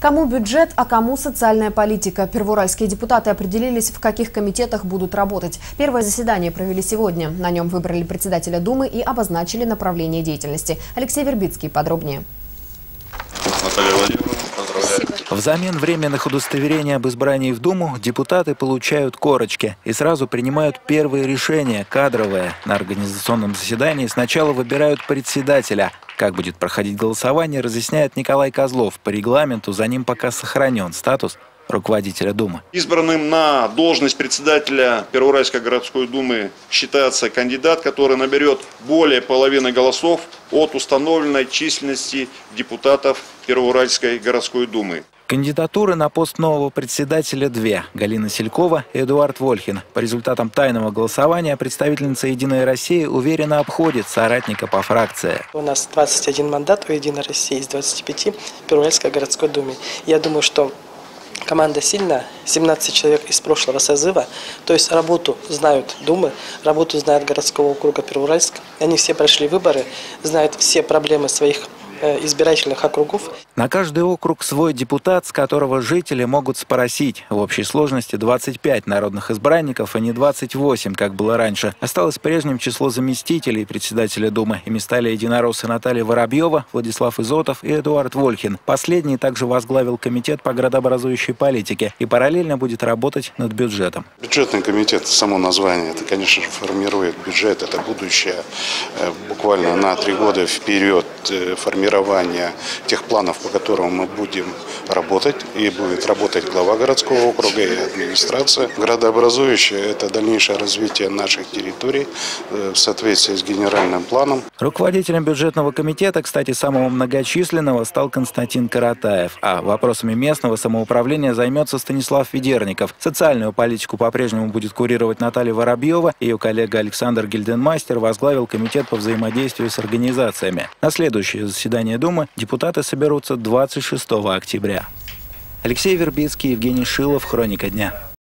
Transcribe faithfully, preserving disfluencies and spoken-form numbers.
Кому бюджет, а кому социальная политика. Первоуральские депутаты определились, в каких комитетах будут работать. Первое заседание провели сегодня. На нем выбрали председателя Думы и обозначили направление деятельности. Алексей Вербицкий подробнее. Наталья Владимировна, поздравляю. Взамен временных удостоверений об избрании в Думу депутаты получают корочки и сразу принимают первые решения, кадровые. На организационном заседании сначала выбирают председателя. Как будет проходить голосование, разъясняет Николай Козлов. По регламенту за ним пока сохранен статус руководителя Думы. Избранным на должность председателя Первоуральской городской думы считается кандидат, который наберет более половины голосов от установленной численности депутатов Первоуральской городской думы. Кандидатуры на пост нового председателя две – Галина Селькова и Эдуард Вольхин. По результатам тайного голосования представительница «Единой России» уверенно обходит соратника по фракции. У нас двадцать один мандат у «Единой России» из двадцати пяти в Первоуральской городской думе. Я думаю, что команда сильная, семнадцать человек из прошлого созыва, то есть работу знают Думы, работу знают городского округа Первоуральск. Они все прошли выборы, знают все проблемы своих избирательных округов. На каждый округ свой депутат, с которого жители могут спросить. В общей сложности двадцать пять народных избранников, а не двадцать восемь, как было раньше. Осталось прежним число заместителей председателя Думы. Ими стали единороссы Наталья Воробьева, Владислав Изотов и Эдуард Вольхин. Последний также возглавил комитет по градообразующей политике и параллельно будет работать над бюджетом. Бюджетный комитет, само название, это, конечно же, формирует бюджет, это будущее буквально на три года вперед формирование тех планов, по которым мы будем работать, и будет работать глава городского округа и администрация. Градообразующее – это дальнейшее развитие наших территорий в соответствии с генеральным планом. Руководителем бюджетного комитета, кстати, самого многочисленного, стал Константин Каратаев. А вопросами местного самоуправления займется Станислав Ведерников. Социальную политику по-прежнему будет курировать Наталья Воробьева. Ее коллега Александр Гильденмастер возглавил комитет по взаимодействию с организациями. На следующее заседание Думы депутаты соберутся двадцать шестого октября. Алексей Вербицкий, Евгений Шилов, Хроника дня.